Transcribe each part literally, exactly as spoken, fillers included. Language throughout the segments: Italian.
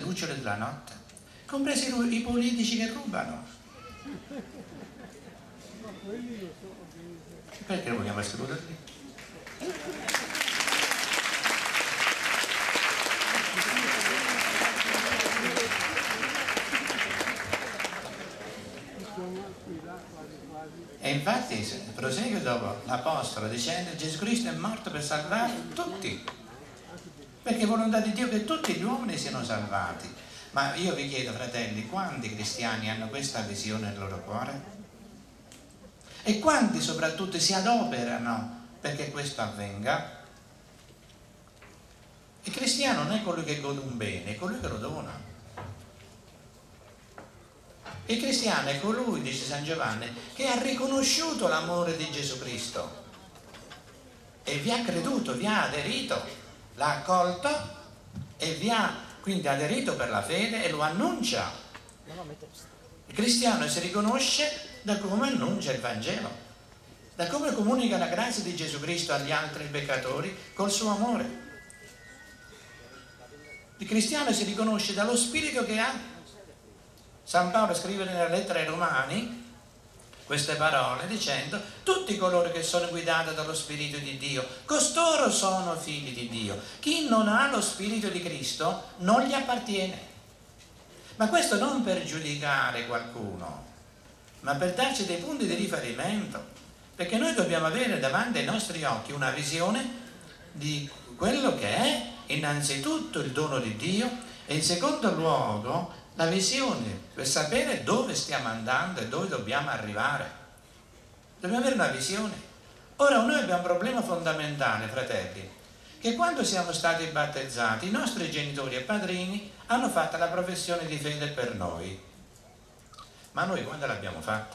lucciole della notte, compresi i politici che rubano. Perché vogliamo escluderli? E infatti prosegue dopo l'Apostolo dicendo: Gesù Cristo è morto per salvare tutti, perché è volontà di Dio che tutti gli uomini siano salvati. Ma io vi chiedo, fratelli, quanti cristiani hanno questa visione nel loro cuore? E quanti soprattutto si adoperano perché questo avvenga? Il cristiano non è colui che gode un bene, è colui che lo dona. Il cristiano è colui, dice San Giovanni, che ha riconosciuto l'amore di Gesù Cristo e vi ha creduto, vi ha aderito, l'ha accolto e vi ha quindi aderito per la fede e lo annuncia. Il cristiano si riconosce da come annuncia il Vangelo, da come comunica la grazia di Gesù Cristo agli altri peccatori col suo amore. Il cristiano si riconosce dallo spirito che ha. San Paolo scrive nella lettera ai Romani queste parole dicendo: tutti coloro che sono guidati dallo Spirito di Dio, costoro sono figli di Dio. Chi non ha lo Spirito di Cristo non gli appartiene. Ma questo non per giudicare qualcuno, ma per darci dei punti di riferimento, perché noi dobbiamo avere davanti ai nostri occhi una visione di quello che è innanzitutto il dono di Dio e in secondo luogo la visione per sapere dove stiamo andando e dove dobbiamo arrivare. Dobbiamo avere una visione. Ora noi abbiamo un problema fondamentale, fratelli, che quando siamo stati battezzati i nostri genitori e padrini hanno fatto la professione di fede per noi. Ma noi quando l'abbiamo fatta?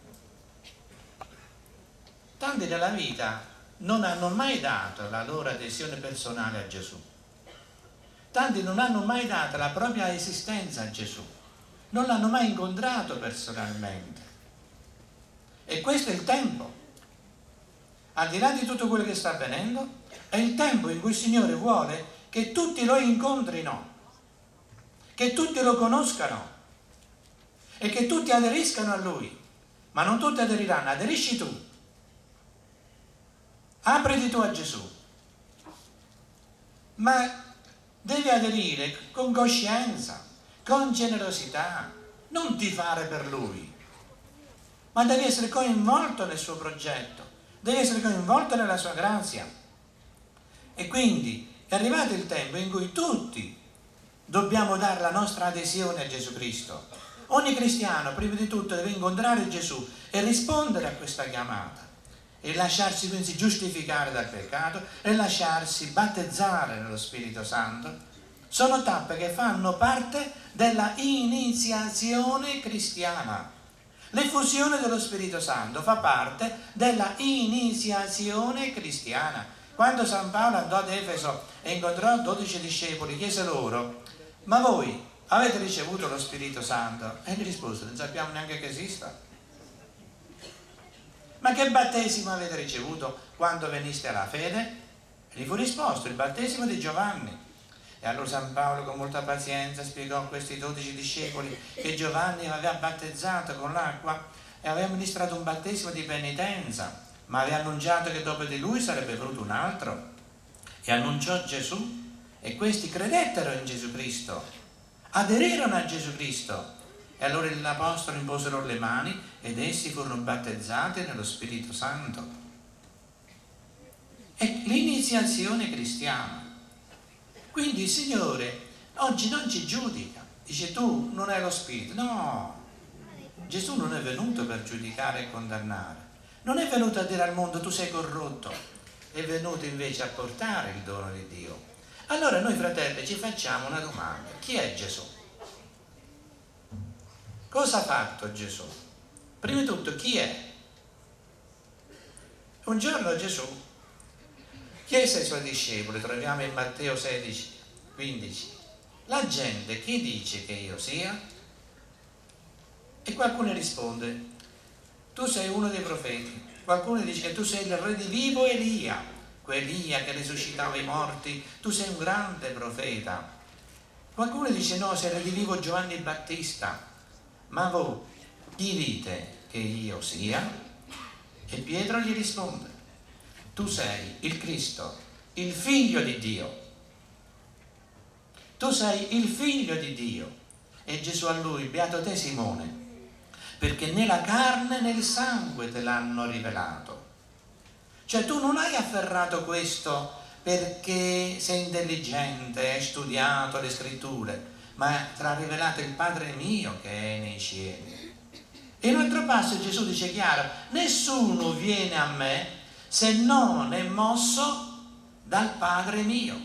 Tanti nella vita non hanno mai dato la loro adesione personale a Gesù. Tanti non hanno mai dato la propria esistenza a Gesù, non l'hanno mai incontrato personalmente. E questo è il tempo. Al di là di tutto quello che sta avvenendo, è il tempo in cui il Signore vuole che tutti lo incontrino, che tutti lo conoscano e che tutti aderiscano a Lui. Ma non tutti aderiranno, aderisci tu. Apriti tu a Gesù. Ma devi aderire con coscienza, con generosità, non tifare per Lui, ma devi essere coinvolto nel suo progetto, devi essere coinvolto nella sua grazia. E quindi è arrivato il tempo in cui tutti dobbiamo dare la nostra adesione a Gesù Cristo. Ogni cristiano prima di tutto deve incontrare Gesù e rispondere a questa chiamata e lasciarsi quindi giustificare dal peccato e lasciarsi battezzare nello Spirito Santo. Sono tappe che fanno parte della iniziazione cristiana. L'effusione dello Spirito Santo fa parte della iniziazione cristiana. Quando San Paolo andò ad Efeso e incontrò dodici discepoli, chiese loro: ma voi avete ricevuto lo Spirito Santo? E gli rispose: non sappiamo neanche che esista. Ma che battesimo avete ricevuto quando veniste alla fede? E gli fu risposto: il battesimo di Giovanni. E allora San Paolo con molta pazienza spiegò a questi dodici discepoli che Giovanni aveva battezzato con l'acqua e aveva ministrato un battesimo di penitenza, ma aveva annunciato che dopo di lui sarebbe venuto un altro. E annunciò Gesù e questi credettero in Gesù Cristo, aderirono a Gesù Cristo. E allora gli apostoli imposero le mani ed essi furono battezzati nello Spirito Santo. È l'iniziazione cristiana. Quindi il Signore oggi non ci giudica, dice: tu non hai lo Spirito. No, Gesù non è venuto per giudicare e condannare, non è venuto a dire al mondo tu sei corrotto, è venuto invece a portare il dono di Dio. Allora noi, fratelli, ci facciamo una domanda: chi è Gesù? Cosa ha fatto Gesù? Prima di tutto, chi è? Un giorno Gesù chiese ai suoi discepoli, troviamo in Matteo sedici, quindici: la gente chi dice che io sia? E qualcuno risponde: tu sei uno dei profeti. Qualcuno dice che tu sei il redivivo Elia, quell'Elia che risuscitava i morti, tu sei un grande profeta. Qualcuno dice no, se redivivo Giovanni Battista, ma voi chi dite che io sia? E Pietro gli risponde: tu sei il Cristo, il figlio di Dio. Tu sei il figlio di Dio. E Gesù a lui: beato te Simone, perché né la carne né il sangue te l'hanno rivelato. Cioè tu non hai afferrato questo perché sei intelligente, hai studiato le scritture, ma te l'ha rivelato il Padre mio che è nei cieli. E in un altro passo Gesù dice chiaro: nessuno viene a me se non è mosso dal Padre mio.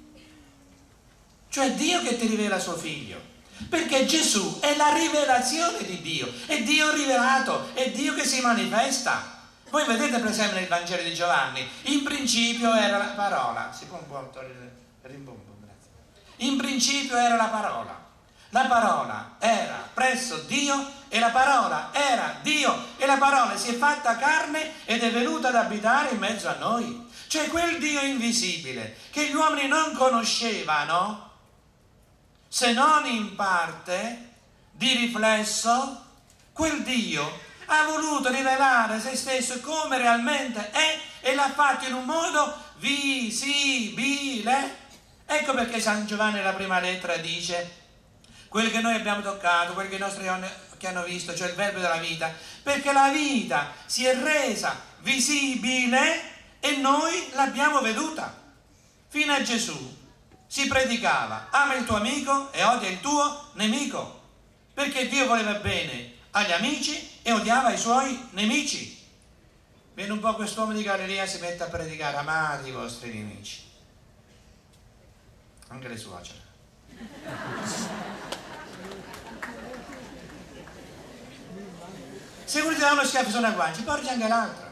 Cioè Dio che ti rivela suo figlio, perché Gesù è la rivelazione di Dio, è Dio rivelato, è Dio che si manifesta. Voi vedete per esempio nel Vangelo di Giovanni, in principio era la parola, si può un po' togliere il rimbombo, grazie. In principio era la parola, la parola era presso Dio e la parola era Dio e la parola si è fatta carne ed è venuta ad abitare in mezzo a noi. Cioè quel Dio invisibile che gli uomini non conoscevano, se non in parte, di riflesso, quel Dio ha voluto rivelare se stesso come realmente è e l'ha fatto in un modo visibile. Ecco perché San Giovanni nella prima lettera dice: quel che noi abbiamo toccato, quel che i nostri occhi hanno visto, cioè il verbo della vita, perché la vita si è resa visibile e noi l'abbiamo veduta. Fino a Gesù si predicava: ama il tuo amico e odia il tuo nemico, perché Dio voleva bene agli amici e odiava i suoi nemici. Viene un po' quest'uomo di Galilea, si mette a predicare: amate i vostri nemici, anche le suocere. Se uno ti dà uno schiaffo su una guancia, porgi anche l'altra.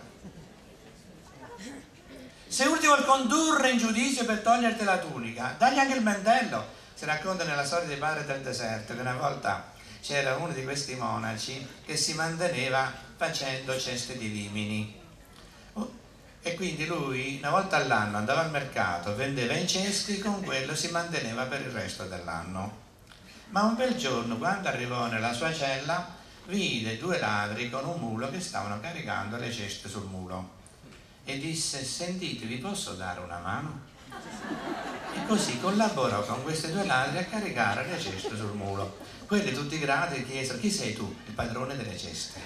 Se uno ti vuol condurre in giudizio per toglierti la tunica, dagli anche il mantello. Si racconta nella storia dei padri del deserto che una volta c'era uno di questi monaci che si manteneva facendo ceste di vimini, e quindi lui una volta all'anno andava al mercato, vendeva i cesti, con quello si manteneva per il resto dell'anno. Ma un bel giorno, quando arrivò nella sua cella, vide due ladri con un mulo che stavano caricando le ceste sul mulo e disse: sentite, vi posso dare una mano? E così collaborò con questi due ladri a caricare le ceste sul mulo. Quelli tutti grati chiesero: chi sei tu? Il padrone delle ceste.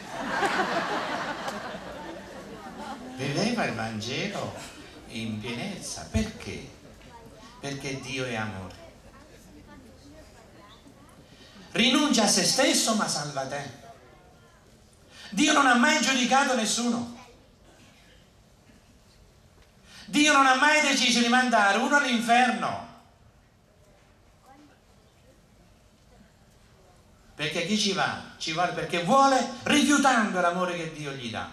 Viveva il Vangelo in pienezza. Perché? Perché Dio è amore. Rinuncia a se stesso ma salva te. Dio non ha mai giudicato nessuno. Dio non ha mai deciso di mandare uno all'inferno, perché chi ci va? Ci vuole perché vuole, rifiutando l'amore che Dio gli dà,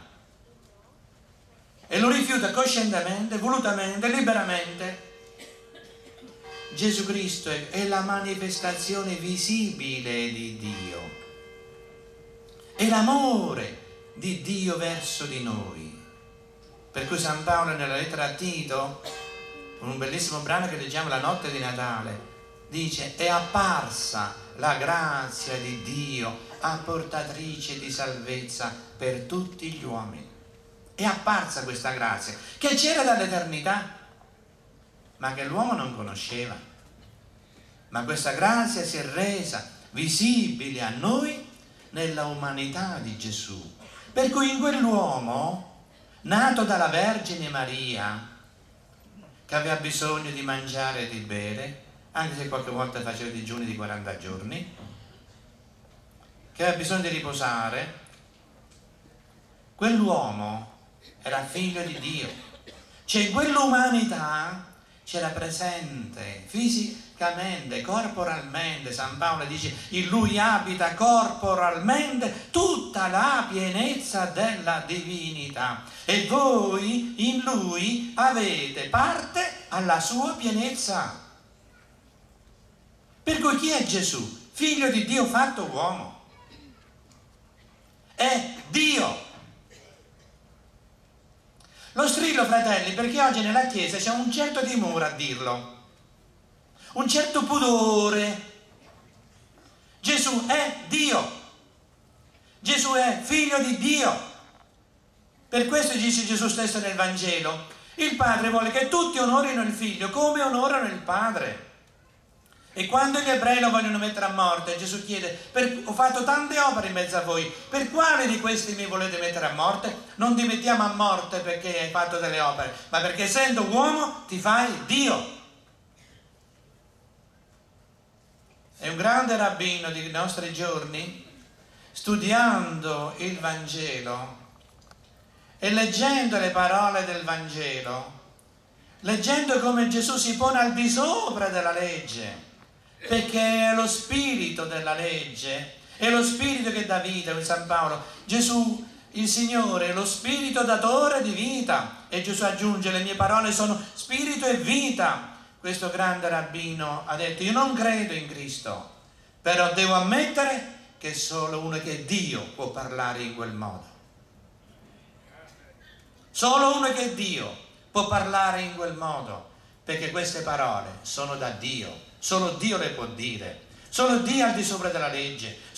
e lo rifiuta coscientemente, volutamente, liberamente. Gesù Cristo è, è la manifestazione visibile di Dio, è l'amore di Dio verso di noi. Per cui San Paolo nella lettera a Tito, con un bellissimo brano che leggiamo la notte di Natale, dice: è apparsa la grazia di Dio, apportatrice di salvezza per tutti gli uomini. È apparsa questa grazia, che c'era dall'eternità, ma che l'uomo non conosceva. Ma questa grazia si è resa visibile a noi nella umanità di Gesù. Per cui in quell'uomo, nato dalla Vergine Maria, che aveva bisogno di mangiare e di bere, anche se qualche volta faceva digiuni di quaranta giorni, che aveva bisogno di riposare, quell'uomo era figlio di Dio. Cioè in quell'umanità c'era presente fisicamente, corporalmente, San Paolo dice: in lui abita corporalmente tutta la pienezza della divinità, e voi in lui avete parte alla sua pienezza. Per cui chi è Gesù? Figlio di Dio fatto uomo. È Dio. Lo strillo, fratelli, perché oggi nella Chiesa c'è un certo timore a dirlo, un certo pudore Gesù è Dio, Gesù è figlio di Dio. Per questo dice Gesù stesso nel Vangelo: il Padre vuole che tutti onorino il Figlio come onorano il Padre. E quando gli ebrei lo vogliono mettere a morte, Gesù chiede: per, ho fatto tante opere in mezzo a voi, per quale di questi mi volete mettere a morte? Non ti mettiamo a morte perché hai fatto delle opere, ma perché essendo uomo ti fai Dio. È un grande rabbino dei nostri giorni, studiando il Vangelo e leggendo le parole del Vangelo, leggendo come Gesù si pone al di sopra della legge, perché è lo spirito della legge, è lo spirito che dà vita. In San Paolo, Gesù, il Signore, è lo spirito datore di vita, e Gesù aggiunge: le mie parole sono spirito e vita. Questo grande rabbino ha detto: io non credo in Cristo, però devo ammettere che solo uno che è Dio può parlare in quel modo. Solo uno che è Dio può parlare in quel modo, perché queste parole sono da Dio, solo Dio le può dire, solo Dio al di sopra della legge,